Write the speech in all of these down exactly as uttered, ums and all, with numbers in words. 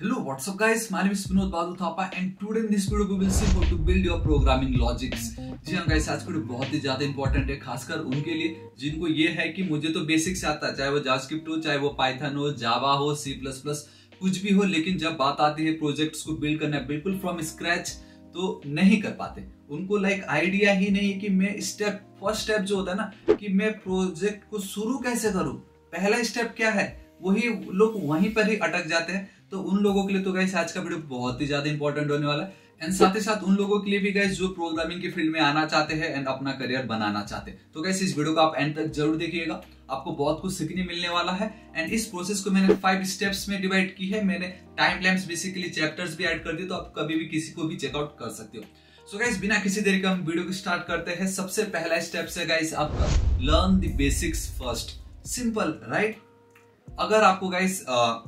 Hello, what's up guys? My name is Vinod Badu Thapa and today in this video we will see how to build your programming logics. जी हाँ guys, आज video बहुत ही ज्यादा important है, खासकर उनके लिए जिनको ये है कि मुझे तो बेसिक से आता है, चाहे वो जावास्क्रिप्ट हो, चाहे वो पाइथन हो, जावा हो, सी प्लस प्लस कुछ भी हो, लेकिन जब बात आती है प्रोजेक्ट्स को बिल्ड करना बिल्कुल फ्रॉम स्क्रैच तो नहीं कर पाते। उनको लाइक आइडिया ही नहीं है कि मैं स्टेप फर्स्ट स्टेप जो होता है ना कि मैं प्रोजेक्ट को शुरू कैसे करूं, पहला स्टेप क्या है, वही लोग वहीं पर ही अटक जाते हैं। तो उन लोगों के लिए तो गाइस आज का वीडियो बहुत ही ज्यादा इंपॉर्टेंट होने वाला है एंड साथ ही साथ उन लोगों के लिए भी गाइस जो प्रोग्रामिंग की फील्ड में आना चाहते हैं एंड अपना करियर बनाना चाहते हैं। तो गाइस इस वीडियो को आप एंड तक जरूर देखिएगा, आपको बहुत कुछ सीखने मिलने वाला है। एंड इस प्रोसेस को मैंने फाइव स्टेप्स में डिवाइड की है, मैंने टाइम लैप्स बेसिकली चैप्टर्स भी ऐड कर दिए, तो आप कभी भी किसी को भी चेकआउट कर सकते हो। सो गाइस बिना किसी देरी के हम वीडियो को स्टार्ट करते हैं। सबसे पहला स्टेप है गाइस आपका learn the basics first. Simple right? अगर आपको गाइस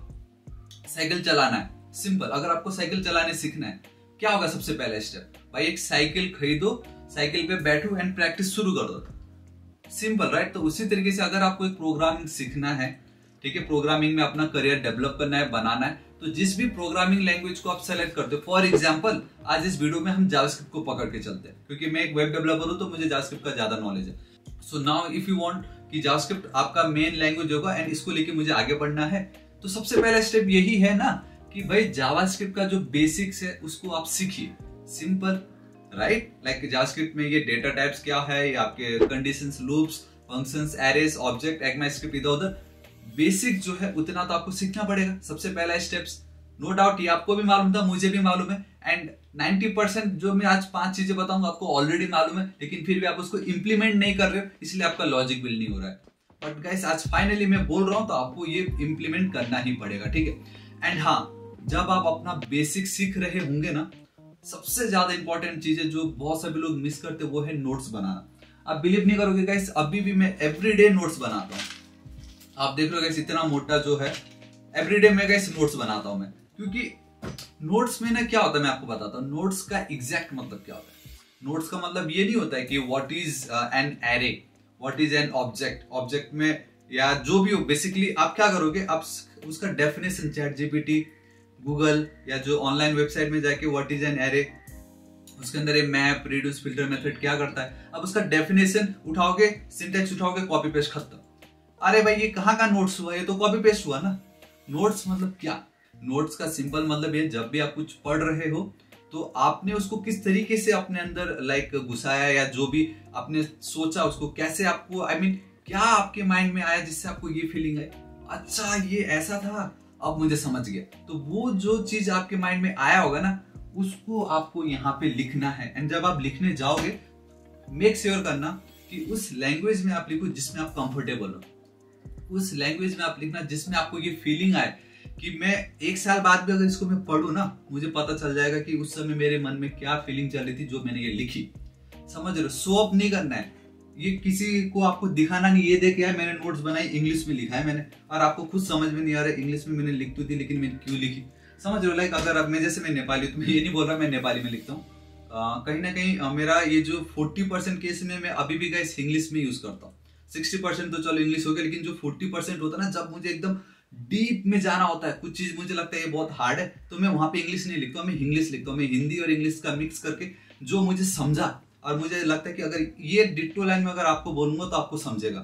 साइकिल चलाना है, सिंपल, अगर आपको साइकिल चलाने सीखना है क्या होगा सबसे पहला स्टेप? भाई एक साइकिल खरीदो, साइकिल पे बैठो एंड प्रैक्टिस शुरू कर दो। Simple right? तो उसी तरीके से अगर आपको एक प्रोग्रामिंग सीखना है, ठीक है, प्रोग्रामिंग में अपना करियर डेवलप करना है, बनाना है, तो जिस भी प्रोग्रामिंग लैंग्वेज को आप सेलेक्ट करते हो, फॉर एग्जांपल आज इस वीडियो में हम जावास्क्रिप्ट को पकड़ के चलते हैं क्योंकि मैं एक वेब डेवलपर हूं तो मुझे जावास्क्रिप्ट का ज्यादा नॉलेज है। So now if you want कि जावास्क्रिप्ट आपका मेन लैंग्वेज होगा एंड इसको लेके मुझे आगे बढ़ना है, तो सबसे पहला स्टेप यही है ना कि भाई जावास्क्रिप्ट का जो बेसिक्स है उसको आप सीखिए। Simple right? लाइक जावास्क्रिप्ट में ये डेटा टाइप्स क्या है, ये आपके conditions, loops, functions, arrays, object, ECMAScript, इधर उधर बेसिक जो है उतना तो आपको सीखना पड़ेगा। सबसे पहला स्टेप्स, नो डाउट ये आपको भी मालूम था, मुझे भी मालूम है एंड नाइंटी परसेंट जो मैं आज पांच चीजें बताऊंगा आपको ऑलरेडी मालूम है, लेकिन फिर भी आप उसको इंप्लीमेंट नहीं कर रहे हो, इसलिए आपका लॉजिक बिल्ड नहीं हो रहा है। बट गाइस आज फाइनली मैं बोल रहा हूं तो आपको ये इंप्लीमेंट करना ही पड़ेगा, ठीक है। एंड हाँ, जब आप अपना बेसिक सीख रहे होंगे ना, सबसे ज्यादा इंपॉर्टेंट चीज है जो बहुत सभी लोग मिस करते हैं, वो है नोट्स बनाना। आप बिलीव नहीं करोगे गाइस, अभी भी मैं एवरीडे नोट्स बनाता हूँ। आप देख रहे हो गाइस इतना मोटा जो है, एवरीडे में गाइस नोट्स बनाता हूं मैं, क्योंकि नोट्स में ना क्या होता है मैं आपको बताता हूँ। नोट्स का एग्जैक्ट मतलब क्या होता है? नोट्स का मतलब ये नहीं होता है कि what is an array, what is an object, object में या जो भी हो, बेसिकली आप क्या करोगे, आप उसका डेफिनेशन चैट जीपीटी, गूगल या जो ऑनलाइन वेबसाइट में जाके व्हाट इज एन एरे, उसके अंदर ये मैप, रिड्यूस, फिल्टर मेथड क्या करता है, अब उसका डेफिनेशन उठाओगे, सिंटैक्स उठाओगे, कॉपी पेस्ट, खत्म। अरे भाई ये कहाँ का नोट्स हुआ, ये तो कॉपी पेस्ट हुआ ना। नोट्स मतलब क्या? नोट्स का सिंपल मतलब ये, जब भी आप कुछ पढ़ रहे हो तो आपने उसको किस तरीके से अपने अंदर लाइक घुसाया, या जो भी आपने सोचा उसको कैसे आपको, आई I मीन mean, क्या आपके माइंड में आया जिससे आपको ये फीलिंग आई, अच्छा ये ऐसा था, अब मुझे समझ गया। तो वो जो चीज आपके माइंड में आया होगा ना, उसको आपको यहाँ पे लिखना है। एंड जब आप लिखने जाओगे, मेक श्योर करना कि उस लैंग्वेज में आप लिखो जिसमें आप कंफर्टेबल हो, उस लैंग्वेज में आप लिखना जिसमें आपको ये फीलिंग आए कि मैं एक साल बाद भी अगर इसको मैं पढ़ूं ना, मुझे पता चल जाएगा कि उस समय मेरे मन में क्या फीलिंग चल रही थी जो मैंने ये लिखी। समझ रहे हो? शो अप नहीं करना है, ये किसी को आपको दिखाना नहीं, ये देख यार मैंने नोट्स बनाई, इंग्लिश में लिखा है मैंने, और आपको खुद समझ में नहीं आ रहा इंग्लिश में मैंने लिख तो थी लेकिन मैंने क्यों लिखी। समझ रहे हो? लाइक अगर अब मैं, जैसे मैं नेपाली, तो मैं ये नहीं बोल रहा मैं नेपाली में लिखता हूँ, कहीं ना कहीं आ, मेरा ये जो फोर्टी परसेंट केस में मैं अभी भी गाइस इंग्लिश में यूज करता हूँ। सिक्सटी परसेंट तो चलो इंग्लिश हो गया, लेकिन जो फोर्टी परसेंट होता है ना, जब मुझे एकदम डीप में जाना होता है, कुछ चीज मुझे लगता है ये बहुत हार्ड है, तो मैं वहां पे इंग्लिश नहीं लिखता हूँ, मैं इंग्लिश लिखता हूँ। मैं हिंदी और इंग्लिश का मिक्स करके जो मुझे समझा, और मुझे लगता है कि अगर ये डिट्टो लाइन में अगर आपको बोलूंगा तो आपको समझेगा,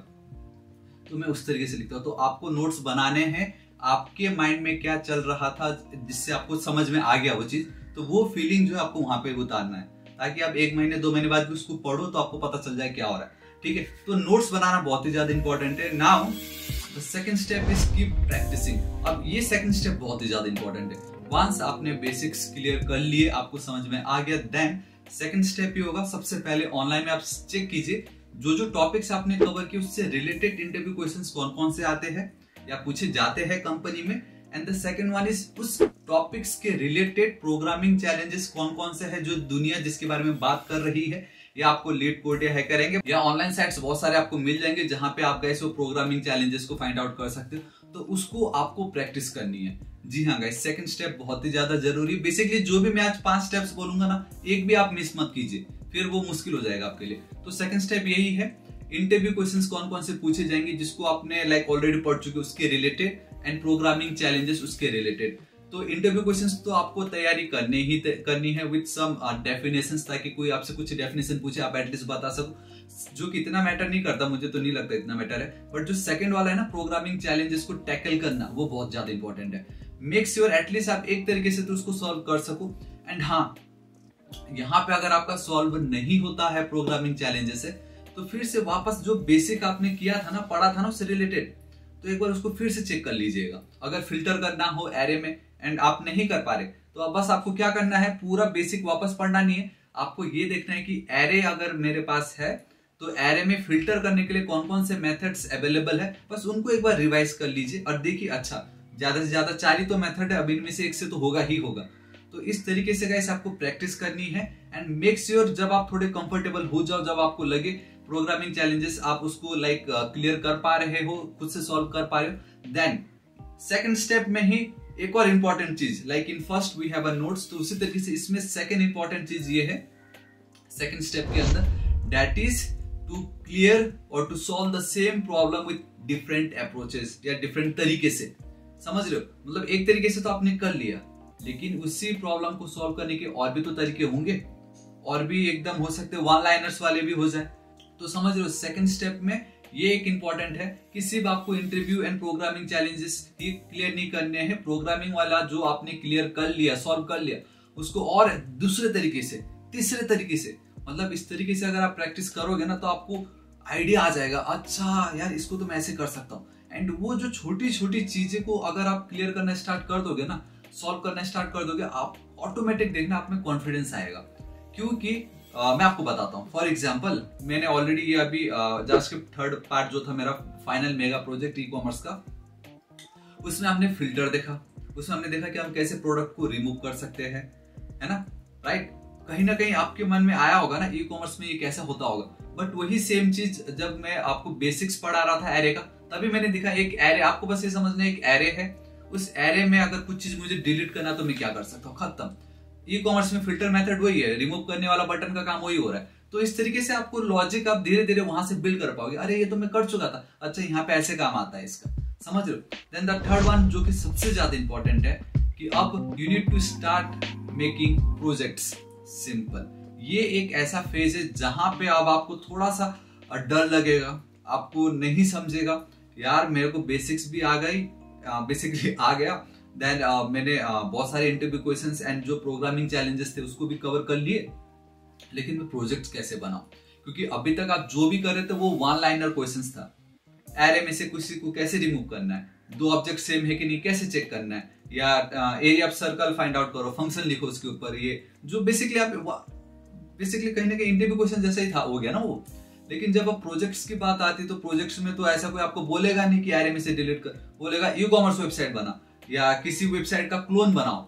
तो मैं उस तरीके से लिखता हूँ। तो आपको नोट्स बनाने हैं, आपके माइंड में क्या चल रहा था जिससे आपको समझ में आ गया वो चीज, तो वो फीलिंग जो है आपको वहां पे उतारना है, ताकि आप एक महीने दो महीने बाद भी उसको पढ़ो तो आपको पता चल जाए क्या हो रहा है, ठीक है। तो नोट्स बनाना बहुत ही ज्यादा इंपॉर्टेंट है। Now the second step is keep practicing. अब ये सेकंड स्टेप बहुत ही ज्यादा इंपॉर्टेंट है। वंस आपने बेसिक्स क्लियर कर लिए, आपको समझ में आ गया, देन सेकंड स्टेप ये होगा, सबसे पहले ऑनलाइन में आप चेक कीजिए जो जो टॉपिक्स आपने कवर किए उससे रिलेटेड इंटरव्यू क्वेश्चंस कौन कौन से आते हैं या पूछे जाते हैं कंपनी में। And the second one is उस टॉपिक्स के रिलेटेड प्रोग्रामिंग चैलेंजेस कौन कौन से हैं जो दुनिया जिसके बारे में बात कर रही है, या आपको लीड कोड या हैकर करेंगे, या ऑनलाइन साइट्स बहुत सारे आपको मिल जाएंगे जहां पे आप गाइस वो प्रोग्रामिंग चैलेंजेस को फाइंड आउट कर सकते हो, तो उसको आपको प्रैक्टिस करनी है। जी हाँ गाइस, सेकंड स्टेप बहुत ही ज्यादा जरूरी। बेसिकली जो भी मैं आज पांच स्टेप्स बोलूंगा ना, एक भी आप मिस मत कीजिए, फिर वो मुश्किल हो जाएगा आपके लिए। तो सेकंड स्टेप यही है, इंटरव्यू क्वेश्चंस कौन कौन से पूछे जाएंगे जिसको आपने लाइक ऑलरेडी पढ़ चुके उसके रिलेटेड, एंड प्रोग्रामिंग चैलेंजेस उसके रिलेटेड। तो इंटरव्यू क्वेश्चंस तो आपको तैयारी करनी ही करनी है विद सम डेफिनेशंस, ताकि कोई आपसे कुछ डेफिनेशन पूछे आप एटलीस्ट बता सको, जो कि इतना मैटर नहीं करता, मुझे तो नहीं लगता इतना मैटर है। बट जो सेकंड वाला है ना, प्रोग्रामिंग चैलेंजेस को टैकल करना, वो बहुत ज्यादा इंपॉर्टेंट है। मेक श्योर एटलीस्ट आप एक तरीके से तो उसको सॉल्व कर सको। एंड हाँ, यहाँ पे अगर आपका सॉल्व नहीं होता है प्रोग्रामिंग चैलेंजेस से, तो फिर से वापस जो बेसिक आपने किया था ना, पढ़ा था ना उससे रिलेटेड, तो एक बार उसको फिर से चेक कर लीजिएगा। अगर फिल्टर करना हो एरे में एंड आप नहीं कर पा रहे, तो अब बस आपको क्या करना है, पूरा बेसिक वापस पढ़ना नहीं है, आपको ये देखना है कि एरे अगर मेरे पास है तो एरे में फिल्टर करने के लिए कौन कौन से मेथड्स अवेलेबल है, बस उनको एक बार रिवाइज कर लीजिए और देखिए अच्छा ज्यादा से ज्यादा चार ही तो मेथड है, अब इनमें से एक से तो होगा ही होगा। तो इस तरीके से गाइस आपको प्रैक्टिस करनी है। एंड मेक श्योर जब आप थोड़े कंफर्टेबल हो जाओ, जब आपको लगे प्रोग्रामिंग चैलेंजेस आप उसको लाइक क्लियर कर पा रहे हो, खुद से सॉल्व कर पा रहे हो, देन सेकंड स्टेप में ही एक और इंपॉर्टेंट चीज, like in first we have a notes, तो उसी तरीके से इसमें सेकंड इंपॉर्टेंट चीज ये है सेकंड स्टेप के अंदर, दैट इज टू क्लियर और to solve the same problem with different approaches, या डिफरेंट तरीके से। समझ रहे हो, मतलब एक तरीके से तो आपने कर लिया, लेकिन उसी प्रॉब्लम को सॉल्व करने के और भी तो तरीके होंगे, और भी एकदम हो सकते वन लाइनर्स वाले भी हो जाए। तो समझ रहे हो, सेकंड स्टेप में ये एक इंपॉर्टेंट है कि सिर्फ आपको इंटरव्यू एंड प्रोग्रामिंग चैलेंजेस ही क्लियर नहीं करने हैं, प्रोग्रामिंग वाला जो आपने क्लियर कर लिया, सॉल्व कर लिया, उसको और दूसरे तरीके से, तीसरे तरीके से, मतलब इस तरीके से अगर आप प्रैक्टिस करोगे ना, तो आपको आइडिया आ जाएगा, अच्छा यार इसको तो मैं ऐसे कर सकता हूँ। एंड वो जो छोटी छोटी चीजें को अगर आप क्लियर करना स्टार्ट कर दोगे ना, सॉल्व करना स्टार्ट कर दोगे, आप ऑटोमेटिक देखना आप में कॉन्फिडेंस आएगा। क्योंकि uh, मैं आपको बताता हूँ, फॉर एग्जांपल मैंने ऑलरेडी ये अभी जावास्क्रिप्ट थर्ड पार्ट जो था मेरा final mega project e commerce का, उसमें हमने फिल्टर देखा, उसमें हमने देखा कि हम कैसे प्रोडक्ट को रिमूव कर सकते हैं, है ना, राइट। कहीं ना कहीं आपके मन में आया होगा ना ई कॉमर्स में ये कैसा होता होगा, बट वही सेम चीज जब मैं आपको बेसिक्स पढ़ा रहा था एरे का, तभी मैंने देखा एक एरे, आपको बस ये समझना है एक एरे है, उस एरे में अगर कुछ चीज मुझे डिलीट करना तो मैं क्या कर सकता हूँ, खत्म। ई कॉमर्स में फिल्टर मेथड वही है, रिमूव करने वाला बटन का काम वही हो रहा है। तो इस तरीके से आपको लॉजिक आप धीरे धीरे वहां से बिल्ड कर पाओगे, अरे ये तो मैं कर चुका था, अच्छा यहाँ पे ऐसे काम आता है इसका, समझ रहे हो। देन द थर्ड वन जो कि सबसे ज्यादा इंपॉर्टेंट है, कि अब you need to start making projects simple. ये एक ऐसा फेज है जहां पे अब आपको थोड़ा सा डर लगेगा, आपको नहीं समझेगा, यार मेरे को बेसिक्स भी आ गई, बेसिकली आ गया, देन uh, मैंने uh, बहुत सारे इंटरव्यू क्वेश्चंस एंड जो प्रोग्रामिंग चैलेंजेस थे उसको भी कवर कर लिए, लेकिन मैं प्रोजेक्ट्स कैसे बनाऊं, क्योंकि अभी तक आप जो भी कर रहे थे वो वन लाइनर क्वेश्चंस था। एरे में से किसी को कैसे रिमूव करना है, दो ऑब्जेक्ट सेम है कि नहीं कैसे चेक करना है, या area of circle find out करो, फंक्शन लिखो उसके ऊपर, ये जो बेसिकली आप बेसिकली कहीं ना कहीं इंटरव्यू क्वेश्चन जैसा ही था, हो गया ना वो। लेकिन जब अब प्रोजेक्ट्स की बात आती है, तो प्रोजेक्ट्स में तो ऐसा कोई आपको बोलेगा नहीं कि एरे में से डिलीट कर, बोलेगा ई कॉमर्स वेबसाइट बना, या किसी वेबसाइट का क्लोन बनाओ,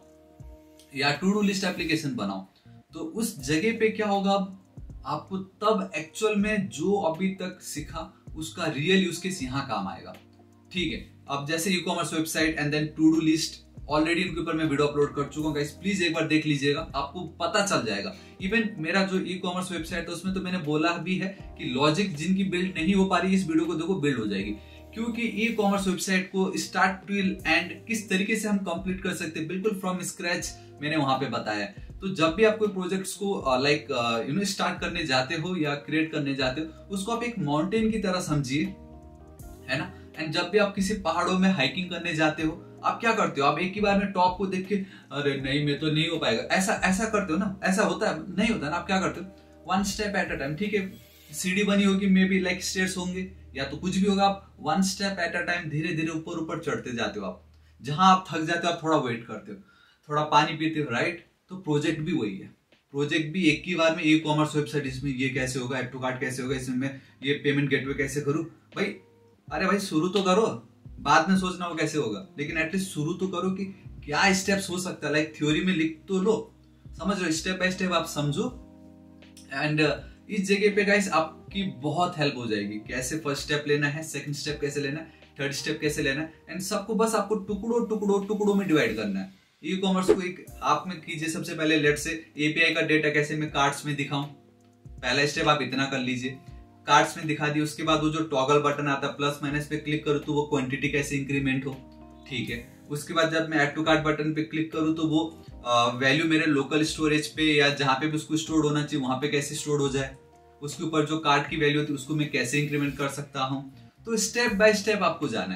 या टू डू लिस्ट एप्लीकेशन बनाओ। तो उस जगह पे क्या होगा, आपको तब एक्चुअल में जो अभी तक सीखा उसका रियल यूज केस यहाँ काम आएगा, ठीक है। अब जैसे e commerce website and then to do list, already इनके ऊपर मैं वीडियो अपलोड कर चुका हूँ गाइस, प्लीज एक बार देख लीजिएगा, आपको पता चल जाएगा। इवन मेरा जो ई कॉमर्स वेबसाइट है उसमें तो मैंने बोला भी है कि लॉजिक जिनकी बिल्ड नहीं हो पा रही, इस वीडियो को देखो बिल्ड हो जाएगी। क्योंकि ई कॉमर्स वेबसाइट को स्टार्ट टू एंड किस तरीके से हम कंप्लीट कर सकते हैं बिल्कुल फ्रॉम स्क्रैच मैंने वहां पे बताया। तो जब भी आप कोई प्रोजेक्ट्स को लाइक यू नो स्टार्ट करने जाते हो या क्रिएट करने जाते हो, उसको आप एक माउंटेन की तरह समझिए, है ना। एंड जब भी आप किसी पहाड़ों में हाइकिंग करने जाते हो, आप क्या करते हो, आप एक ही बार में टॉप को देख के अरे नहीं मैं तो नहीं हो पाएगा, ऐसा ऐसा करते हो ना, ऐसा होता है नहीं होता ना। आप क्या करते हो, one step at a time, ठीक है, सीढ़ी बनी होगी, मे बी लाइक स्टेयर्स होंगे या तो कुछ भी होगा, आप one step at a time धीरे धीरे ऊपर ऊपर चढ़ते जाते हो। आप जहां आप थक जाते हो आप थोड़ा वेट करते हो, थोड़ा पानी पीते हो, राइट। तो प्रोजेक्ट भी वही है, प्रोजेक्ट भी एक ही बार में ई कॉमर्स वेबसाइट, इसमें ये कैसे होगा, एड टू कार्ट कैसे होगा, इसमें मैं ये पेमेंट गेटवे कैसे करूं, भाई अरे भाई शुरू तो करो, बाद में सोचना वो कैसे होगा, लेकिन एटलीस्ट शुरू तो करो कि क्या स्टेप्स हो सकता है, लाइक थ्योरी में लिख तो लो, समझ लो, स्टेप बाय स्टेप आप समझो। एंड इस जगह पे गाइस आपकी बहुत हेल्प हो जाएगी, कैसे फर्स्ट स्टेप लेना है, सेकंड स्टेप कैसे लेना है, थर्ड स्टेप कैसे लेना है, एंड सबको बस आपको टुकड़ों टुकड़ों टुकड़ों में डिवाइड करना है। ई कॉमर्स को एक आप में कीजिए, सबसे पहले लेट से एपीआई का डेटा कैसे मैं कार्ड्स में दिखाऊं, पहला स्टेप आप इतना कर लीजिए, कार्ड्स में दिखा दिए। उसके बाद वो जो टॉगल बटन आता है प्लस माइनस पे क्लिक करो तो वो क्वांटिटी कैसे इंक्रीमेंट हो, ठीक है। उसके बाद जब मैं ऐड टू कार्ट बटन पे क्लिक करूँ तो वो वैल्यू मेरे लोकल स्टोरेज पे या जहाँ पे भी उसको स्टोर होना चाहिए वहां पे कैसे स्टोर हो जाए, उसके ऊपर जो कार्ट की वैल्यू होती है उसको मैं कैसे इंक्रीमेंट कर सकता हूँ। तो स्टेप बाय स्टेप आपको जाना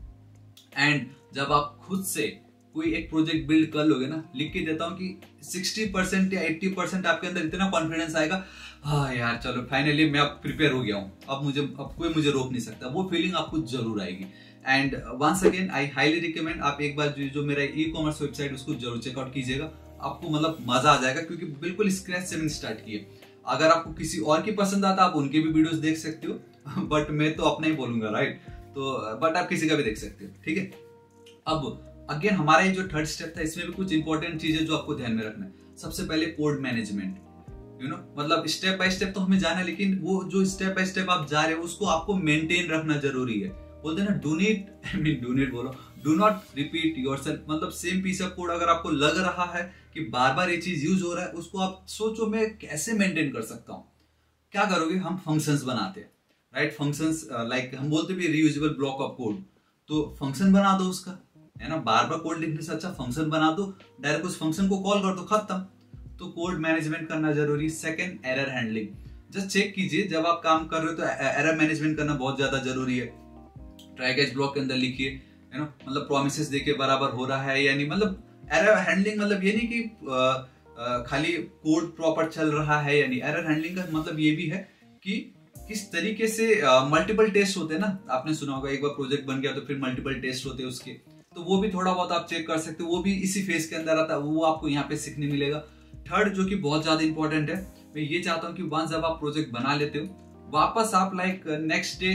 है। एंड जब आप खुद से कोई एक प्रोजेक्ट बिल्ड कर लोगे ना, लिख के देता हूँ कि साठ परसेंट या अस्सी परसेंट आपके अंदर इतना कॉन्फिडेंस आएगा, हाँ यार चलो फाइनली मैं अब प्रिपेयर हो गया हूँ, अब मुझे अब कोई मुझे रोक नहीं सकता, वो फीलिंग आपको जरूर आएगी। And once again I highly recommend आप एक बार जो, जो मेरा ई कॉमर्स वेबसाइट उसको जरूर चेकआउट कीजिएगा, आपको मतलब मजा आ जाएगा, क्योंकि बिल्कुल स्क्रैच से मैंने स्टार्ट किया। अगर आपको किसी और की पसंद आता आप उनके भी वीडियोस देख सकते हो, बट मैं तो अपना ही बोलूंगा, राइट। तो बट आप किसी का भी देख सकते हो, ठीक है। अब अगेन हमारा ये जो थर्ड स्टेप था इसमें भी कुछ इंपॉर्टेंट चीजें जो आपको ध्यान में रखना है। सबसे पहले कोड मैनेजमेंट, यू नो मतलब स्टेप बाय स्टेप तो हमें जाना है, लेकिन वो जो स्टेप बाय स्टेप आप जा रहे हो उसको आपको मेंटेन रखना जरूरी है। बोलते हैं ना do neat I mean do neat बोलो डू नॉट रिपीट योरसेल्फ, मतलब सेम पीस ऑफ कोड अगर आपको लग रहा है कि बार बार ये चीज यूज हो रहा है, उसको आप सोचो मैं कैसे मेंटेन कर सकता हूँ। क्या करोगे, हम फंक्शंस बनाते हैं, राइट। फंक्शंस लाइक हम बोलते भी रीयूजेबल ब्लॉक ऑफ कोड, तो फंक्शन बना दो उसका, है ना। बार बार कोड लिखने से अच्छा फंक्शन बना दो, डायरेक्ट उस फंक्शन को कॉल कर दो, खत्म। तो कोड मैनेजमेंट करना जरूरी। Second, error handling. Just check कीजिए जब आप काम कर रहे हो तो एरर मैनेजमेंट करना बहुत ज्यादा जरूरी है। ट्राई कैच ब्लॉक के अंदर लिखिए, है ना, मतलब प्रोमिसेस देके बराबर हो रहा है या नहीं। मतलब एरर हैंडलिंग मतलब ये नहीं कि आ, आ, खाली कोड प्रॉपर चल रहा है या नहीं। एरर हैंडलिंग का मतलब ये भी है कि किस तरीके से मल्टीपल टेस्ट होते हैं ना, आपने सुना होगा एक बार प्रोजेक्ट बन गया तो फिर मल्टीपल टेस्ट होते हैं उसके, तो वो भी थोड़ा बहुत आप चेक कर सकते हो, वो भी इसी फेज के अंदर आता है, वो आपको यहाँ पे सीखने मिलेगा। थर्ड जो कि बहुत ज्यादा इंपॉर्टेंट है, मैं ये चाहता हूँ कि वंस जब आप प्रोजेक्ट बना लेते हो वापस आप लाइक नेक्स्ट डे,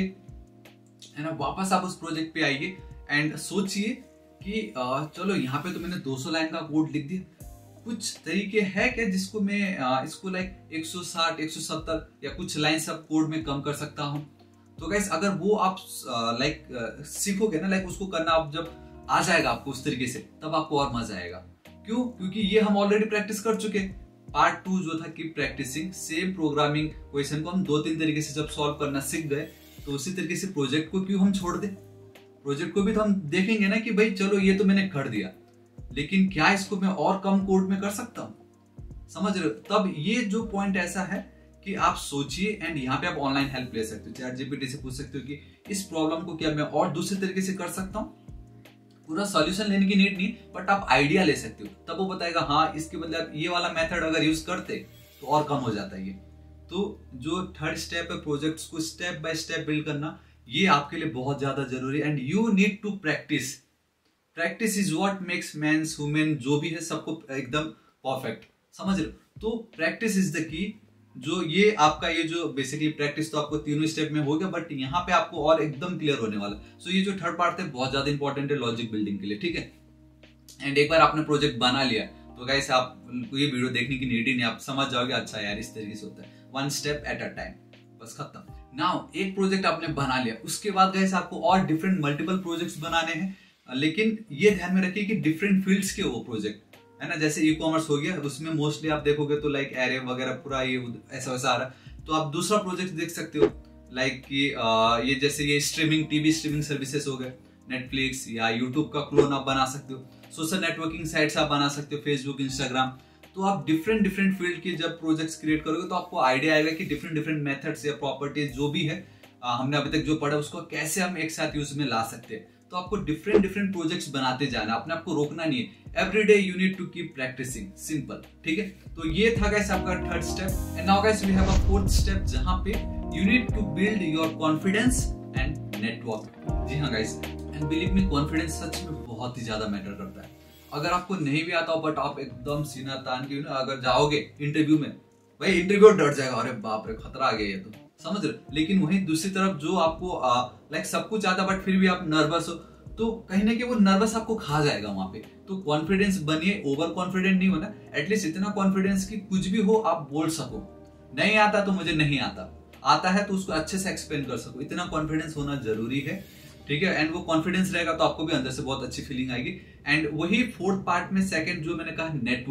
है ना, वापस आप उस प्रोजेक्ट पे आइए एंड सोचिए कि आ, चलो यहाँ पे तो मैंने दो सौ लाइन का कोड लिख दिया, कुछ तरीके है क्या जिसको मैं आ, इसको लाइक एक सौ साठ एक सौ सत्तर या कुछ लाइन सब कोड में कम कर सकता हूँ। तो गाइस अगर वो आप लाइक सीखोगे ना, लाइक उसको करना आप जब आ जाएगा आपको उस तरीके से, तब आपको और मजा आएगा। क्यों? क्योंकि ये हम ऑलरेडी प्रैक्टिस कर चुके। पार्ट टू जो था कि प्रैक्टिसिंग सेम प्रोग्रामिंग क्वेश्चन को हम दो तीन तरीके से जब सॉल्व करना सीख गए, तो उसी तरीके से प्रोजेक्ट को क्यों हम छोड़ दे। प्रोजेक्ट को भी तो हम देखेंगे ना कि भाई चलो ये तो मैंने कर दिया, लेकिन क्या इसको मैं और कम कोड में कर सकता हूँ, समझ रहे हो। तब ये जो पॉइंट ऐसा है कि आप सोचिए एंड यहाँ पे आप ऑनलाइन हेल्प ले सकते हो, चैट जीपीटी से पूछ सकते हो कि इस प्रॉब्लम को क्या मैं और दूसरे तरीके से कर सकता हूँ। पूरा सॉल्यूशन लेने की नीड नहीं, बट आप आइडिया ले सकते हो, तब वो बताएगा हाँ इसके बदले आप ये वाला मेथड अगर यूज करते तो और कम हो जाता है ये। तो जो थर्ड स्टेप है प्रोजेक्ट्स को स्टेप बाय स्टेप बिल्ड करना, ये आपके लिए बहुत ज्यादा जरूरी है and you need to practice. Practice is what makes man women, जो भी है सबको एकदम परफेक्ट, समझ रहे हो। तो प्रैक्टिस इज द की। जो ये आपका ये जो बेसिकली प्रैक्टिस तो आपको तीनों स्टेप में हो गया, बट यहाँ पे आपको और एकदम क्लियर होने वाला। सो so ये जो थर्ड पार्ट है बहुत ज्यादा इंपॉर्टेंट है लॉजिक बिल्डिंग के लिए, ठीक है। एंड एक बार आपने प्रोजेक्ट बना लिया तो गाइस आपको ये वीडियो देखने की नीड ही नहीं, आप समझ जाओगे अच्छा यार इस तरीके से होता है, one step at a time, बस खत्म। नाउ एक प्रोजेक्ट आपने बना लिया, उसके बाद गाइस आपको और डिफरेंट मल्टीपल प्रोजेक्ट्स बनाने हैं, लेकिन ये ध्यान में रखिए कि डिफरेंट फील्ड्स के वो प्रोजेक्ट, है ना। जैसे ई कॉमर्स हो गया, उसमें मोस्टली आप देखोगे तो लाइक एरे वगैरह पूरा ये ऐसा वैसा आ रहा है, तो आप दूसरा प्रोजेक्ट देख सकते हो लाइक कि ये जैसे ये स्ट्रीमिंग टीवी स्ट्रीमिंग सर्विसेज हो गए, नेटफ्लिक्स या यूट्यूब का क्लोन आप बना सकते हो, सोशल नेटवर्किंग साइट्स आप बना सकते हो, फेसबुक, इंस्टाग्राम। तो आप डिफरेंट डिफरेंट फील्ड के जब प्रोजेक्ट्स क्रिएट करोगे तो आपको आइडिया आएगा कि डिफरेंट डिफरेंट मेथड्स या प्रॉपर्टीज जो भी है आ, हमने अभी तक जो पढ़ा उसको कैसे हम एक साथ यूज में ला सकते हैं। तो आपको डिफरेंट डिफरेंट प्रोजेक्ट्स बनाते जाना, अपने आपको रोकना नहीं है। Every day you need to keep practicing, simple, ठीक है। तो ये था गाइस आपका third step and now guys we have a fourth step जहां पे you need to build your confidence and network. जी हाँ guys, and believe me confidence सच में बहुत ही ज्यादा मैटर करता है। अगर आपको नहीं भी आता हो बट आप एकदम सीना तान के ना अगर जाओगे इंटरव्यू में, भाई इंटरव्यू डर जाएगा, अरे बाप रे खतरा आ गया ये तो, समझ रहे। लेकिन वहीं दूसरी तरफ जो आपको लाइक सब कुछ आता बट फिर भी आप नर्वस हो, तो कहीं ना कहीं वो नर्वस आपको खा जाएगा वहां पे। तो कॉन्फिडेंस बनिए, ओवर कॉन्फिडेंट नहीं होना, एटलीस्ट इतना कॉन्फिडेंस कि कुछ भी हो आप बोल सको। नहीं आता तो मुझे नहीं आता, आता है तो उसको अच्छे से एक्सप्लेन कर सको, इतना कॉन्फिडेंस होना जरूरी है, ठीक है। एंड वो कॉन्फिडेंस रहेगा तो आपको भी अंदर से बहुत अच्छी फीलिंग आएगी। एंड वही फोर्थ पार्ट में सेकंड जो मैंने कहा नेटवर्क,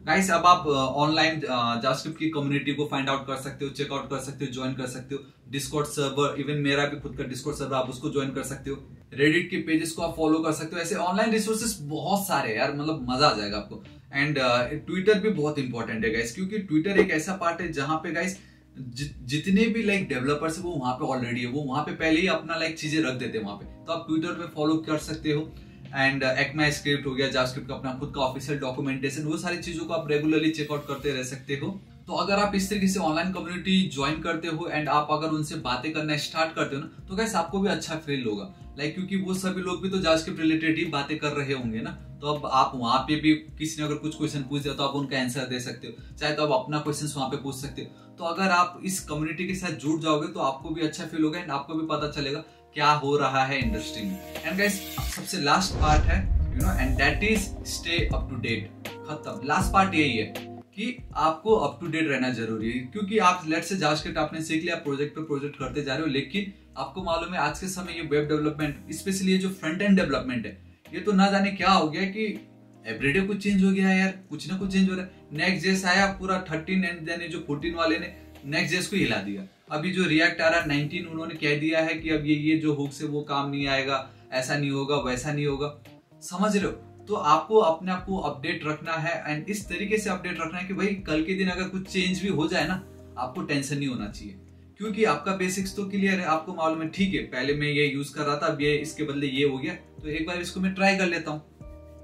गाइस अब आप ऑनलाइन जावास्क्रिप्ट की कम्युनिटी को फाइंड आउट कर सकते हो, चेकआउट कर सकते हो, ज्वाइन कर सकते हो। डिस्कॉर्ड सर्वर, इवन मेरा भी खुद का डिस्कॉर्ड सर्वर, आप उसको ज्वाइन कर सकते हो। रेडिट के पेजेस को आप फॉलो कर सकते हो। ऐसे ऑनलाइन रिसोर्सेस बहुत सारे यार, मतलब मजा आ जाएगा आपको। एंड ट्विटर uh, भी बहुत इंपॉर्टेंट है गाइस, क्योंकि ट्विटर एक ऐसा पार्ट है जहां पे गाइस जि, जितने भी लाइक डेवलपर्स है वो वहां पे ऑलरेडी है, वो वहां पे पहले ही अपना लाइक चीजें रख देते हैं वहां पे, तो आप ट्विटर पे फॉलो कर सकते हो। एंड एक्मास्क्रिप्ट हो गया, जावास्क्रिप्ट का अपना खुद का ऑफिशियल डॉक्यूमेंटेशन, वो सारी चीजों को आप रेगुलरली चेकआउट करते रह सकते हो। तो अगर आप इस तरीके से ऑनलाइन कम्युनिटी ज्वाइन करते हो एंड आप अगर उनसे बातें करना स्टार्ट करते हो ना, तो गाइस आपको भी अच्छा फील होगा लाइक, क्योंकि वो सभी लोग भी तो जावास्क्रिप्ट रिलेटेड ही बातें कर रहे होंगे ना। तो अब आप वहां पे भी किसी ने अगर कुछ क्वेश्चन पूछ दिया तो आप उनका आंसर दे सकते हो, चाहे तो आप अपना क्वेश्चन वहां पे पूछ सकते हो। तो अगर आप इस कम्युनिटी के साथ जुड़ जाओगे तो आपको भी अच्छा फील होगा एंड आपको भी पता चलेगा क्या हो रहा है इंडस्ट्री में। एंड गाइस सबसे लास्ट पार्ट है you know and that is stay up to date. खत्म, लास्ट पार्ट यही है कि आपको अप टू डेट रहना जरूरी है, क्योंकि आप लेट्स से जावास्क्रिप्ट आपने सीख लिया, प्रोजेक्ट पे प्रोजेक्ट करते जा रहे हो, लेकिन आपको मालूम है आज के समय ये वेब डेवलपमेंट, स्पेशली ये जो फ्रंट एंड डेवलपमेंट है, ये तो ना जाने क्या हो गया कि एवरीडे कुछ चेंज हो गया है यार, कुछ ना कुछ चेंज हो रहा है। नेक्स्ट जेस आया पूरा थर्टीन एंड देन जो फोर्टीन वाले ने नेक्स्ट जेस को हिला दिया। अभी जो रिएक्ट आ रहा है नाइनटीन, उन्होंने कह दिया है कि अब ये ये जो हुक्स है वो काम नहीं आएगा, ऐसा नहीं होगा, वैसा नहीं होगा, समझ रहे हो। तो आपको अपने आप को अपडेट रखना है एंड इस तरीके से अपडेट रखना है कि भाई कल के दिन अगर कुछ चेंज भी हो जाए ना, आपको टेंशन नहीं होना चाहिए, क्योंकि आपका बेसिक्स तो क्लियर है, आपको मालूम है ठीक है पहले मैं ये यूज कर रहा था, अब ये इसके बदले ये हो गया, तो एक बार इसको मैं ट्राई कर लेता हूँ।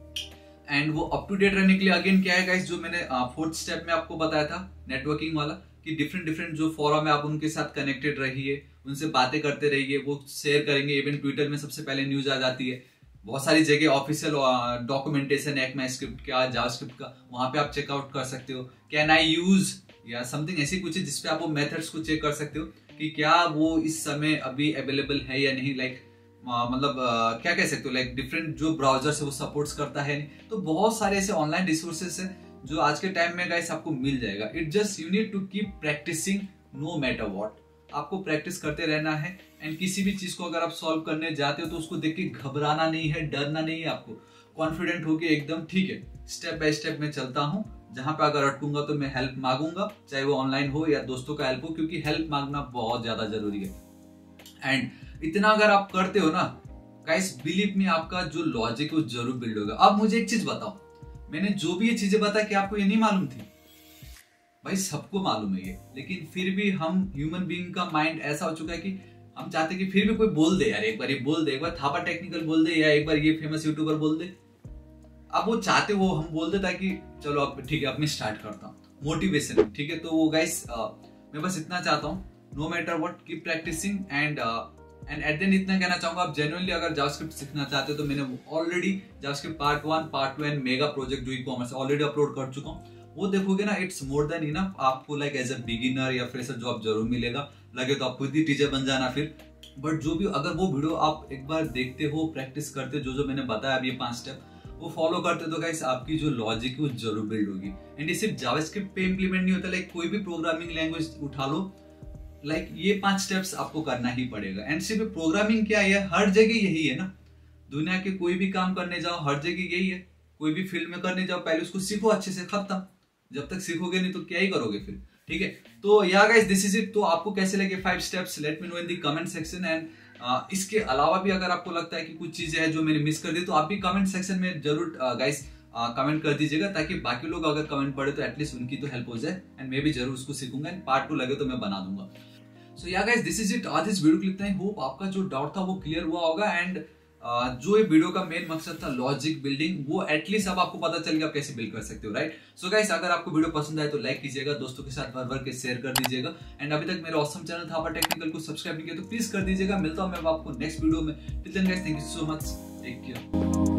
एंड वो अप टू डेट रहने के लिए अगेन क्या है गाइस, जो मैंने फोर्थ स्टेप में आपको बताया था नेटवर्किंग वाला, कि डिफरेंट डिफरेंट जो फोरम है आप उनके साथ कनेक्टेड रहिए, उनसे बातें करते रहिए, वो शेयर करेंगे। इवन ट्विटर में सबसे पहले न्यूज आ जाती है, बहुत सारी जगह ऑफिशियल डॉक्यूमेंटेशन है एक्मास्क्रिप्ट का, जावास्क्रिप्ट का, वहां पे आप चेकआउट कर सकते हो। कैन आई यूज या समथिंग ऐसी कुछ है जिसपे आप वो मेथड्स को चेक कर सकते हो कि क्या वो इस समय अभी अवेलेबल है या नहीं, लाइक मतलब क्या कह सकते हो लाइक डिफरेंट जो ब्राउजर है वो सपोर्ट्स करता है नहीं। तो बहुत सारे ऐसे ऑनलाइन रिसोर्सेस है जो आज के टाइम में गाइस आपको मिल जाएगा। It just you need to keep practicing no matter what, आपको प्रैक्टिस करते रहना है। एंड किसी भी चीज को अगर आप सॉल्व करने जाते हो तो उसको देख के घबराना नहीं है, डरना नहीं है, आपको कॉन्फिडेंट होके एकदम ठीक है स्टेप बाय स्टेप में चलता हूँ, जहां पे अगर अटकूंगा तो मैं हेल्प मांगूंगा, चाहे वो ऑनलाइन हो या दोस्तों का हेल्प हो, क्योंकि हेल्प मांगना बहुत ज्यादा जरूरी है। एंड इतना अगर आप करते हो ना गाइस, बिलीव मी आपका जो लॉजिक है वो जरूर बिल्ड होगा। अब मुझे एक चीज बताओ, मैंने जो भी ये चीजें बताई, कि आपको ये नहीं मालूम थी? भाई सबको मालूम है ये, लेकिन फिर भी हम ह्यूमन बीइंग का माइंड ऐसा हो चुका है कि हम चाहते हैं कि फिर भी कोई बोल दे यार, एक बार ये बोल दे, एक बार थापा टेक्निकल बोल दे, या एक बार ये फेमस यूट्यूबर बोल दे। अब वो चाहते वो हम बोल देता है कि चलो अब ठीक है अब मैं स्टार्ट करता हूँ, मोटिवेशन, ठीक है। तो वो गाइस मैं बस इतना चाहता हूँ, no matter what keep practicing and and at then इतना कहना चाहूंगा, आप जेन्युइनली अगर जावास्क्रिप्ट सीखना चाहते हो तो मैंने already JavaScript part one part two and mega project जो ई कॉमर्स ऑलरेडी अपलोड कर चुका हूँ, वो देखोगे ना, इट्स मोर देन इनफ। आपको लाइक एज अ बिगिनर या फ्रेशर जॉब जरूर मिलेगा, लगे तो आप खुद ही टीचर बन जाना फिर। बट जो भी अगर वो वीडियो आप एक बार देखते हो, प्रैक्टिस करते हो, जो जो मैंने बताया अब ये पांच स्टेप वो फॉलो करते तो गाइस आपकी जो लॉजिक है वो जरूर बिल्ड होगी। एंड ये सिर्फ जावास्क्रिप्ट पे इंप्लीमेंट नहीं होता, लाइक कोई भी प्रोग्रामिंग लैंग्वेज उठा लो, लाइक ये पांच स्टेप्स आपको करना ही पड़ेगा। एंड सिर्फ प्रोग्रामिंग क्या है, हर जगह यही है ना, दुनिया के कोई भी काम करने जाओ हर जगह यही है, कोई भी फील्ड में करने जाओ पहले उसको सीखो अच्छे से, खत्म। जब तक सीखोगे नहीं तो क्या ही करोगे फिर, ठीक है। तो या गाइस दिस इज इट। तो आपको कैसे लगे five steps, let me know in the comment section. And इसके अलावा भी अगर आपको लगता है कि कुछ चीजें हैं जो मैंने मिस कर दी, तो आप भी कमेंट सेक्शन में जरूर गाइस कमेंट कर दीजिएगा, ताकि बाकी लोग अगर कमेंट पढ़े तो एटलीस्ट उनकी तो हेल्प हो जाए, एंड मैं भी जरूर उसको सीखूंगा। एंड पार्ट टू लगे तो मैं बना दूंगा। सो या गाइस दिस इज इट, आज इस वीडियो क्लिप में होप आपका जो डाउट था वो क्लियर हुआ होगा। एंड Uh, जो ये वीडियो का मेन मकसद था लॉजिक बिल्डिंग, वो एटलीस्ट अब आपको पता चल गया आप कैसे बिल्ड कर सकते हो, राइट। सो गाइस अगर आपको वीडियो पसंद आए तो लाइक कीजिएगा, दोस्तों के साथ भर भर के शेयर कर दीजिएगा। एंड अभी तक मेरे ऑसम चैनल थापा टेक्निकल को सब्सक्राइब नहीं किया तो प्लीज कर दीजिएगा। मिलता हूं मैं आपको नेक्स्ट वीडियो में। Till then guys thank you so much, take care.